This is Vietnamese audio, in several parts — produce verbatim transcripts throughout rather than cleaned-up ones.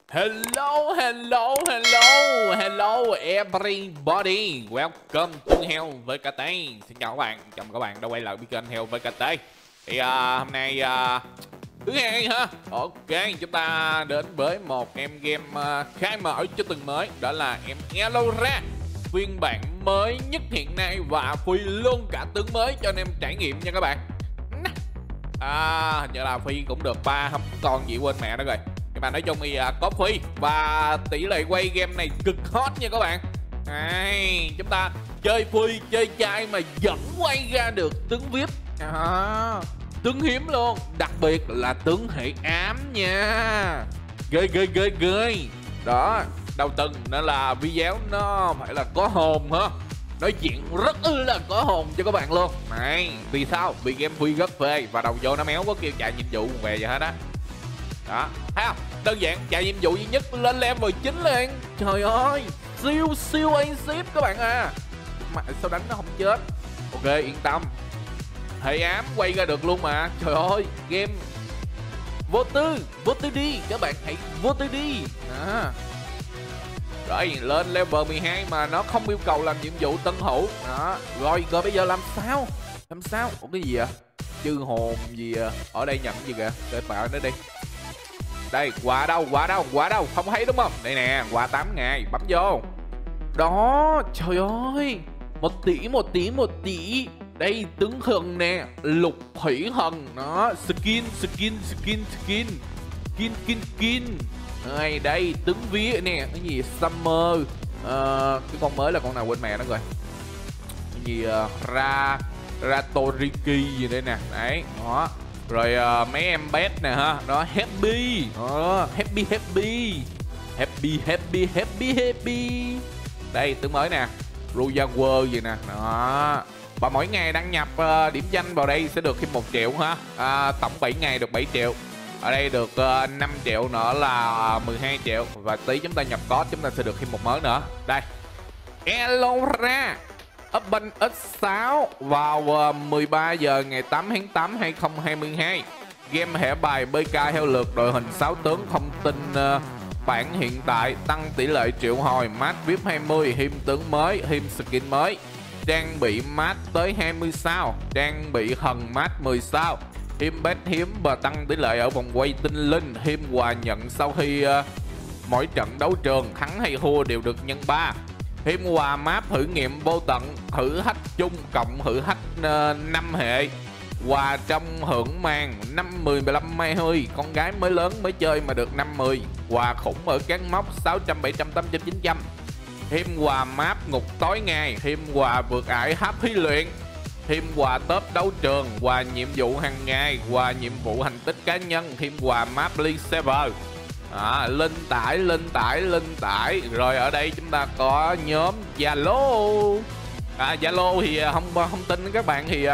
Hello, hello, hello, hello everybody. Welcome to Hell vê kê tê. Xin chào các bạn, chào mừng các bạn đã quay lại với kênh Hell vê kê tê. Thì uh, hôm nay uh, thứ hai ha. Ok, chúng ta đến với một em game uh, khai mở cho tuần mới. Đó là em Elora, phiên bản mới nhất hiện nay và Phi luôn cả tướng mới cho anh em trải nghiệm nha các bạn. À, hình như là Phi cũng được ba con gì quên mẹ đó rồi. Nhưng mà nói chung thì uh, có Phi và tỷ lệ quay game này cực hot nha các bạn. Đấy, chúng ta chơi Phi, chơi chai mà vẫn quay ra được tướng vê i pê. À, tướng hiếm luôn, đặc biệt là tướng hệ ám nha. Ghê ghê ghê ghê. Đó, đầu tuần nên là video nó phải là có hồn hả? Nói chuyện rất ư là có hồn cho các bạn luôn. Này, vì sao? Vì game Phi rất phê và đầu vô nó méo có kêu chạy nhiệm vụ về vậy hết á. Đó, thấy không? Đơn giản, chạy nhiệm vụ duy nhất lên level chín liền. Trời ơi, siêu siêu ship các bạn à. Mà sao đánh nó không chết? Ok, yên tâm. Hệ ám quay ra được luôn mà. Trời ơi, game vô tư, vô tư đi. Các bạn hãy vô tư đi. À. Rồi, lên level mười hai mà nó không yêu cầu làm nhiệm vụ tân hữu. Đó, rồi, rồi bây giờ làm sao? Làm sao? Ủa cái gì vậy? Chư hồn gì à? Ở đây nhận gì kìa? Để bảo nó đi. Đây, quà đâu, quà đâu, quà đâu, không thấy đúng không? Đây nè, quà tám ngày, bấm vô. Đó, trời ơi, một tỷ, một tỷ, một tỷ. Đây, tướng thần nè, lục thủy thần. Đó, skin, skin, skin, skin. Skin, skin, skin. Đây, đây, tướng vía nè, cái gì, Summer. uh, Cái con mới là con nào quên mẹ nó rồi. Cái gì, uh, Ra, Ratoriki gì đây nè, đấy, đó. Rồi uh, mấy em bet nè ha. Đó, happy. Đó, happy happy. Happy happy happy happy. Đây, tướng mới nè. Ruyawa gì nè. Đó. Và mỗi ngày đăng nhập uh, điểm danh vào đây sẽ được thêm một triệu ha. uh, Tổng bảy ngày được bảy triệu. Ở đây được uh, năm triệu nữa là mười hai triệu. Và tí chúng ta nhập code chúng ta sẽ được thêm một mới nữa. Đây, Elora Open ích sáu vào mười ba giờ ngày tám tháng tám hai nghìn không trăm hai mươi hai. Game thẻ bài bê ca theo lượt đội hình sáu tướng. Thông tin uh, bản hiện tại, tăng tỷ lệ triệu hồi, mát vê i pê hai mươi, thêm tướng mới, thêm skin mới, trang bị mát tới hai mươi sao, trang bị thần mát mười sao, thêm bet hiếm và tăng tỷ lệ ở vòng quay tinh linh, thêm quà nhận sau khi uh, mỗi trận đấu trường thắng hay thua đều được nhân ba, thêm quà map thử nghiệm vô tận, thử thách chung cộng thử thách uh, năm hệ, quà trong hưởng màn năm, mười, mười lăm, hai mươi, con gái mới lớn mới chơi mà được năm, mười, quà khủng ở các mốc sáu trăm, bảy trăm, tám trăm, chín trăm, thêm quà map ngục tối ngày, thêm quà vượt ải hấp thí luyện, thêm quà top đấu trường, quà nhiệm vụ hàng ngày, quà nhiệm vụ thành tích cá nhân, thêm quà map League server. À, linh tải, linh tải, linh tải. Rồi ở đây chúng ta có nhóm Zalo. À, Zalo thì không không tin các bạn thì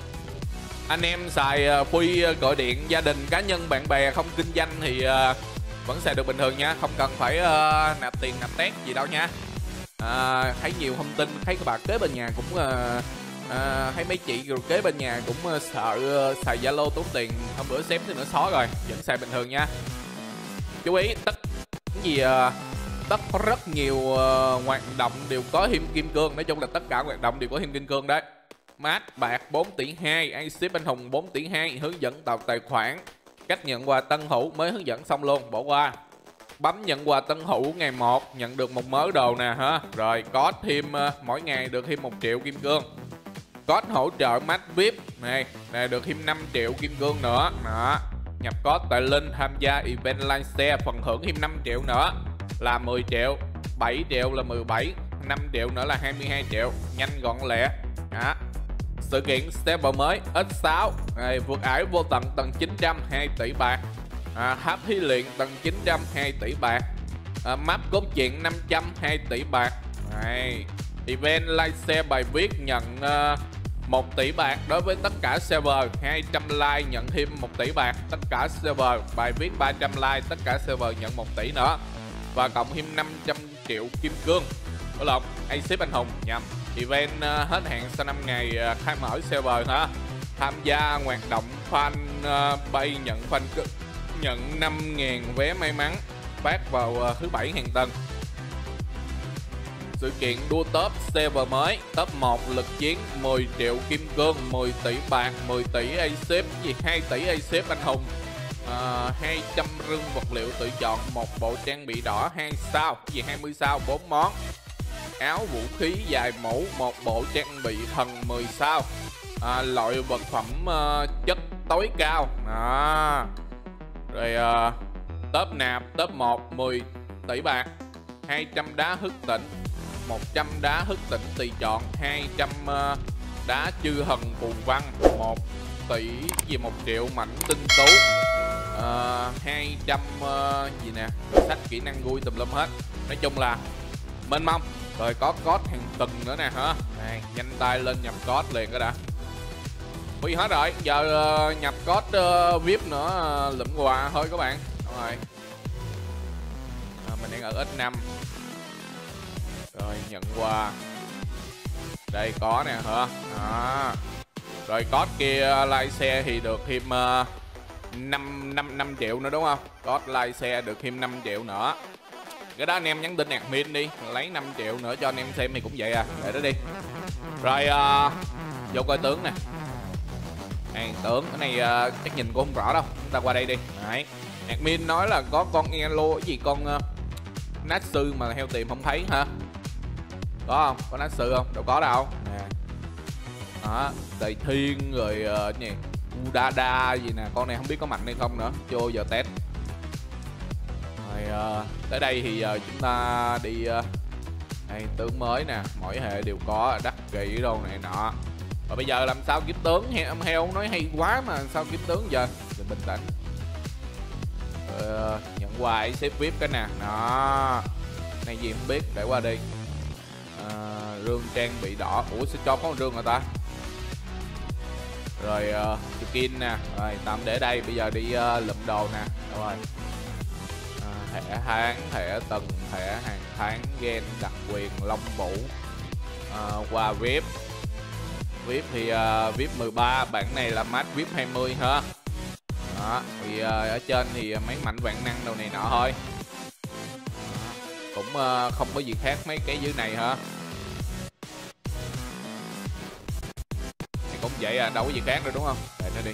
anh em xài Phi gọi điện gia đình, cá nhân, bạn bè không kinh doanh thì vẫn xài được bình thường nha, không cần phải uh, nạp tiền nạp tét gì đâu nha. À, thấy nhiều thông tin thấy các bạn kế bên nhà cũng uh, uh, thấy mấy chị rồi kế bên nhà cũng uh, sợ uh, xài Zalo tốn tiền, hôm bữa xém thì nữa xóa rồi, vẫn xài bình thường nha. Chú ý tất cái gì uh, tất rất nhiều uh, hoạt động đều có thêm kim cương, nói chung là tất cả hoạt động đều có thêm kim cương đấy. Mát bạc bốn tỷ hai, ai ship anh hùng bốn tỷ hai, hướng dẫn tạo tài khoản, cách nhận quà tân hữu mới hướng dẫn xong luôn, bỏ qua. Bấm nhận quà tân hữu ngày một nhận được một mớ đồ nè ha. Rồi có thêm uh, mỗi ngày được thêm một triệu kim cương. Code hỗ trợ mát vê i pê này, này được thêm năm triệu kim cương nữa. Đó. Nhập code tại link tham gia event live share phần thưởng thêm năm triệu nữa là mười triệu, bảy triệu là mười bảy, năm triệu nữa là hai mươi hai triệu, nhanh gọn lẹ. Đó. Sự kiện server mới ích sáu này, vượt ải vô tận tầng chín trăm, hai tỷ bạc. À, hấp thí luyện tầng chín trăm, hai tỷ bạc. À, map cốt truyện năm trăm, hai tỷ bạc. Này, event live share bài viết nhận uh, một tỷ bạc đối với tất cả server, hai trăm like nhận thêm một tỷ bạc tất cả server, bài viết ba trăm like tất cả server nhận một tỷ nữa và cộng thêm năm trăm triệu kim cương. Có lộn, ai ship anh hùng nhầm. Event uh, hết hạn sau năm ngày uh, khai mở server hả? Tham gia hoạt động fan uh, bay nhận fan nhận năm nghìn vé may mắn. phát vào uh, thứ bảy hàng tuần. Sự kiện đua top server mới, top một lực chiến mười triệu kim cương, mười tỷ bạc, mười tỷ a xê gì hai tỷ a xê anh hùng, à, hai trăm rương vật liệu tự chọn, một bộ trang bị đỏ hai sao, gì hai mươi sao, bốn món. Áo vũ khí dài mũ, một bộ trang bị thần mười sao. À, loại vật phẩm uh, chất tối cao. À. Rồi uh, top nạp, top một mười tỷ bạc, hai trăm đá hức tỉnh, một trăm đá hức tỉnh tùy chọn, hai trăm uh, đá chư thần phù văn, một tỷ gì một triệu mảnh tinh tú, uh, hai trăm uh, gì nè, sách kỹ năng vui tùm lum hết. Nói chung là mênh mông. Rồi có code hàng tuần nữa nè hả. Này, nhanh tay lên nhập code liền cái đã. Quy hết rồi, giờ uh, nhập code uh, vê i pê nữa, uh, lụm quà thôi các bạn. Đúng rồi. À, mình đang ở ích năm. Rồi nhận quà. Đây có nè hả. À. Rồi code kia like xe thì được thêm uh, năm, năm, năm triệu nữa đúng không? Code like xe được thêm năm triệu nữa. Cái đó anh em nhắn tin admin đi, lấy năm triệu nữa cho anh em xem thì cũng vậy à. Để đó đi. Rồi uh, vô coi tướng nè. Này tướng, cái này uh, chắc nhìn cũng không rõ đâu. Chúng ta qua đây đi. Đấy. Admin nói là có con elo cái gì con uh, nát sư mà theo tìm không thấy hả? Có không? Có nát sư không? Đâu có đâu. Nè. Đó, Đầy Thiên rồi uh, gì? Udada gì nè, con này không biết có mạnh hay không nữa. Vô giờ test. Rồi uh, tới đây thì uh, chúng ta đi uh, đây, tướng mới nè, mỗi hệ đều có đắc kỹ đâu này nọ. Và bây giờ làm sao kiếm tướng? Ông heo nói hay quá mà sao kiếm tướng giờ? Để bình tĩnh. Uh, nhận quà xếp vê i pê cái nè. Đó. Này gì không biết, để qua đi. Uh, rương trang bị đỏ. Ủa sao cho có rương rồi ta? Rồi uh, skin nè. Rồi tạm để đây, bây giờ đi uh, lụm đồ nè. Rồi. Uh, thẻ tháng, thẻ tuần, thẻ hàng tháng, gen đặc quyền, long vũ. Uh, qua vê i pê. vê i pê thì uh, vê i pê mười ba, bản này là max vê i pê hai mươi ha. Đó, thì uh, ở trên thì mấy mảnh vạn năng đồ này nọ thôi. Cũng uh, không có gì khác mấy cái dưới này hả? Thì cũng vậy à, đâu có gì khác đâu đúng không? Để nó đi.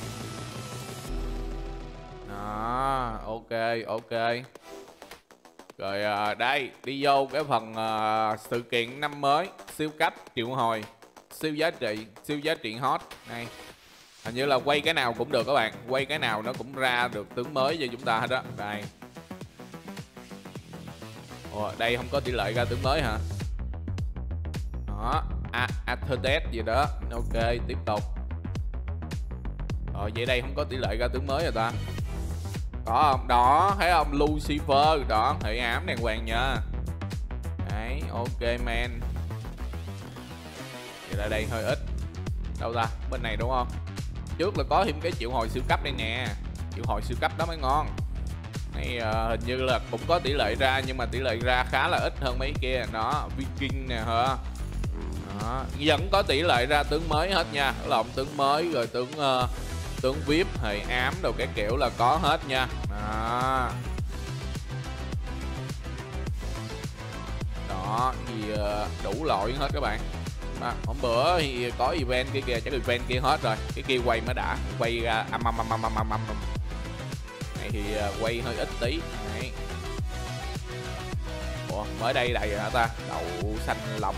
Đó, ok, ok. Rồi uh, đây, đi vô cái phần uh, sự kiện năm mới, siêu cấp, triệu hồi, siêu giá trị, siêu giá trị hot. Này, hình như là quay cái nào cũng được các bạn, quay cái nào nó cũng ra được tướng mới cho chúng ta hết đó. Đây. Ồ, đây không có tỷ lệ ra tướng mới hả? Đó, Atherdet gì đó. Ok, tiếp tục. Rồi vậy đây không có tỷ lệ ra tướng mới rồi ta. Có không? Đó, thấy không? Lucifer, đó, hệ ám đàng hoàng nha. Đấy, ok man. Vậy là đây hơi ít. Đâu ta? Bên này đúng không? Trước là có thêm cái triệu hồi siêu cấp đây nè. Triệu hồi siêu cấp đó mới ngon. Này uh, hình như là cũng có tỷ lệ ra, nhưng mà tỷ lệ ra khá là ít hơn mấy kia. Đó, Viking nè hả? Đó, vẫn có tỷ lệ ra tướng mới hết nha. Lộn tướng mới rồi tướng uh, tướng vê i pê, hệ ám đồ cái kiểu là có hết nha. Đó. Đó, thì uh, đủ loại hết các bạn. À, hôm bữa thì có event kia kìa, chắc event kia hết rồi. Cái kia quay mới đã, quay ra âm âm âm âm âm âm âm. Này thì uh, quay hơi ít tí. Đấy. Ủa, mới đây đầy rồi hả ta? Đậu xanh lòng.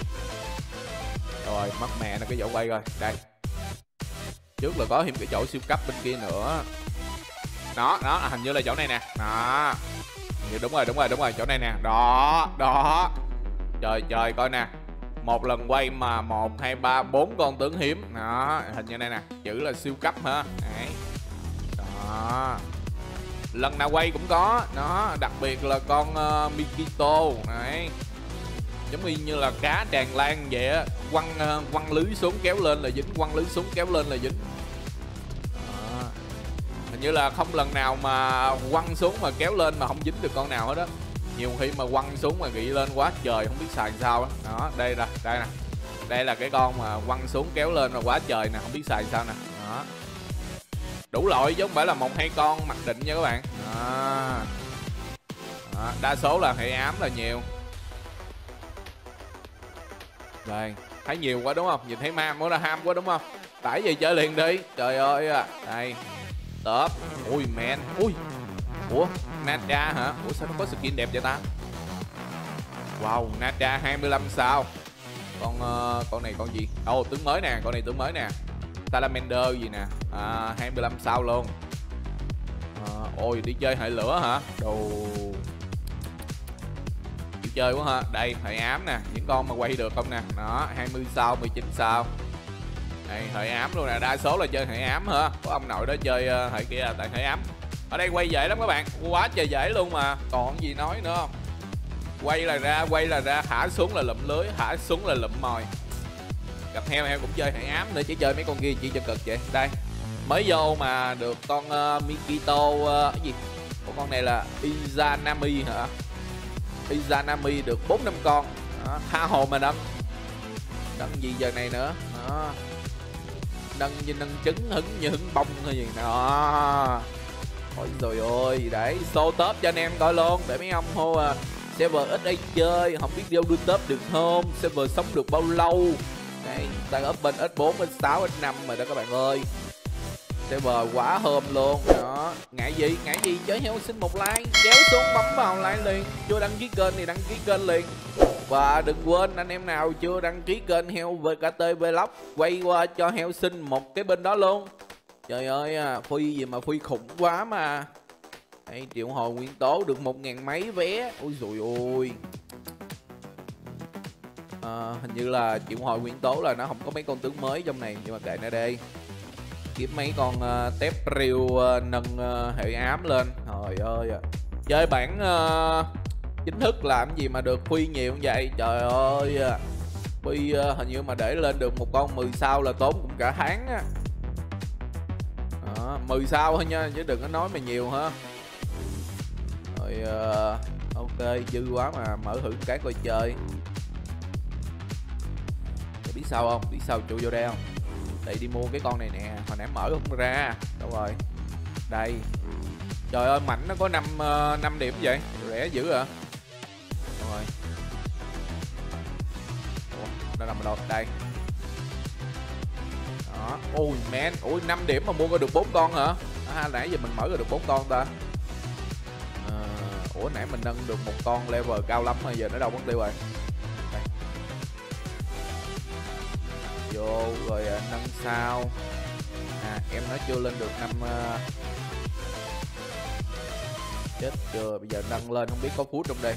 Rồi, mất mẹ nó cái chỗ quay rồi. Đây. Trước là có thêm cái chỗ siêu cấp bên kia nữa. Đó, đó, hình như là chỗ này nè. Đó. Như đúng rồi, đúng rồi, đúng rồi, chỗ này nè. Đó, đó. Trời trời coi nè. Một lần quay mà một, hai, ba, bốn con tướng hiếm. Đó, hình như này nè. Chữ là siêu cấp hả? Đấy. Đó. Lần nào quay cũng có. Đó, đặc biệt là con uh, Mikito. Đấy. Giống y như là cá tràn lan vậy á. Quăng, uh, quăng lưới xuống kéo lên là dính. Quăng lưới xuống kéo lên là dính. Đó. Hình như là không lần nào mà quăng xuống mà kéo lên mà không dính được con nào hết á. Nhiều khi mà quăng xuống mà gị lên quá trời không biết xài sao á. Đó, đây nè, đây nè. Đây là cái con mà quăng xuống kéo lên mà quá trời nè, không biết xài sao nè. Đó. Đủ loại chứ không phải là một hai con mặc định nha các bạn. Đó. Đó, đa số là hệ ám là nhiều. Đây, thấy nhiều quá đúng không? Nhìn thấy ham quá là ham quá đúng không? Tải về chơi liền đi. Trời ơi à. Đây. Top. Ui man. Ui. Ủa, Nadia hả? Ủa sao nó có skin đẹp vậy ta? Wow, Nadia hai mươi lăm sao. Con uh, con này con gì? Ồ, oh, tướng mới nè, con này tướng mới nè. Salamander gì nè. À, hai mươi lăm sao luôn. À, ôi đi chơi hệ lửa hả? Đồ chịu chơi quá ha. Đây, hệ ám nè, những con mà quay được không nè. Đó, hai mươi sao, mười chín sao. Đây, hệ ám luôn nè, đa số là chơi hệ ám hả? Có ông nội đó chơi uh, hệ kia là tại hệ ám. Ở đây quay dễ lắm các bạn, quá trời dễ luôn mà. Còn gì nói nữa không? Quay là ra, quay là ra, thả xuống là lụm lưới, thả xuống là lụm mồi. Gặp heo, heo cũng chơi hệ ám nữa, chỉ chơi mấy con kia chỉ cho cực vậy. Đây, mới vô mà được con uh, Mikito, uh, cái gì? Ủa, con này là Izanami hả? Izanami được bốn năm con. Đó, tha hồ mà nâng. Nâng gì giờ này nữa? Đó. Nâng như nâng trứng, hứng như hứng bông hay gì đó. Ôi rồi ôi, để show top cho anh em coi luôn. Để mấy ông hô à, server ít ai chơi, không biết đâu đưa top được không, server sống được bao lâu. Đây, đang up bên ích bốn, ích sáu, ích năm rồi đó các bạn ơi. Server quá hôm luôn. Đó, ngại gì, ngại gì, chơi heo xin một like, kéo xuống bấm vào like liền. Chưa đăng ký kênh thì đăng ký kênh liền. Và đừng quên anh em nào chưa đăng ký kênh Heo vê kê tê Vlog, quay qua cho Heo xin một cái bên đó luôn. Trời ơi à, phi gì mà phi khủng quá mà. Đây, triệu hồi nguyên tố được một ngàn mấy vé. Ôi dồi ôi. À, hình như là triệu hồi nguyên tố là nó không có mấy con tướng mới trong này, nhưng mà kệ nó đi. Kiếm mấy con uh, tép riêu uh, nâng uh, hệ ám lên. Trời ơi à. Chơi bản uh, chính thức làm gì mà được phi nhiều như vậy. Trời ơi à. Phi uh, hình như mà để lên được một con mười sao là tốn cũng cả tháng á. Đó, mười sao thôi nha, chứ đừng có nói mà nhiều ha. Rồi uh, ok, dư quá mà mở thử cái coi chơi. Để biết sao không? Biết sao trụ vô đây không? Đây đi mua cái con này nè, hồi nãy mở không ra. Đâu rồi? Đây. Trời ơi, mảnh nó có năm uh, năm điểm vậy, rẻ dữ à. Đâu rồi? Ủa, nó nằm ở đâu? Đây. Đó, ôi man, ôi năm điểm mà mua ra được bốn con hả? À, nãy giờ mình mở ra được bốn con ta. À, ủa nãy mình nâng được một con level cao lắm mà giờ nó đâu mất tiêu rồi. Đây. Vô rồi uh, nâng sao. À em nó chưa lên được năm uh... chết chưa, bây giờ nâng lên không biết có phút trong đây.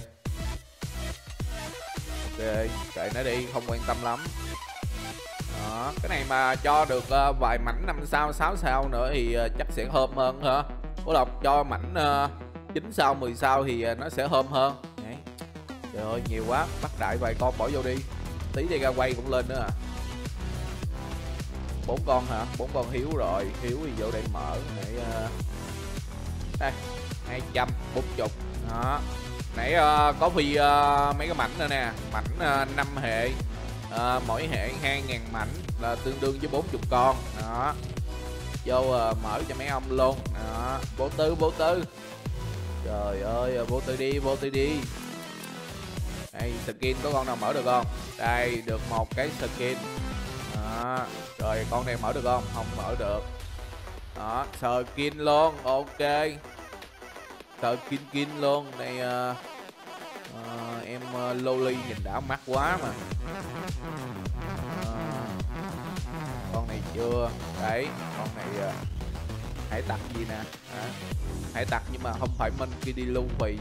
Ok, kệ nó đi, không quan tâm lắm. Đó, cái này mà cho được uh, vài mảnh năm sao, sáu sao nữa thì uh, chắc sẽ hôm hơn hả? Ủa Lộc cho mảnh uh, chín sao, mười sao thì uh, nó sẽ hôm hơn. Đấy. Trời ơi, nhiều quá, bắt đại vài con bỏ vô đi. Tí đi ra quay cũng lên nữa à. Bốn con hả? Bốn con Hiếu rồi, Hiếu thì vô đây mở để uh... đây, hai trăm bốn mươi. Đó. Nãy uh, có phi uh, mấy cái mảnh nữa nè, mảnh uh, năm hệ. À, mỗi hệ hai ngàn mảnh là tương đương với bốn mươi con. Đó. Vô uh, mở cho mấy ông luôn. Đó. Vô tư, vô tư. Trời ơi, vô tư đi, vô tư đi. Đây, skin có con nào mở được không? Đây, được một cái skin. Đó. Rồi, con này mở được không? Không mở được. Đó, skin luôn, ok. Skin kin luôn. Đây uh, uh, em uh, loli nhìn đã mắt quá mà. Uh, con này chưa. Đấy, con này uh, hải tặc gì nè. À, hải tặc nhưng mà không phải Minh khi đi lưu vì.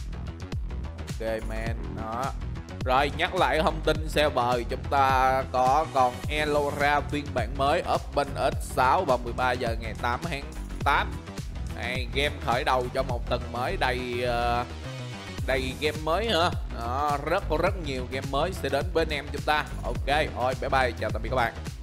Ok man, đó. Rồi nhắc lại thông tin server, chúng ta có còn Elora phiên bản mới Open ích sáu vào mười ba giờ ngày tám tháng tám. Này, game khởi đầu cho một tuần mới đầy uh, đầy game mới hả? Đó, rất rất nhiều game mới sẽ đến bên em chúng ta. Ok, thôi bye bye, chào tạm biệt các bạn.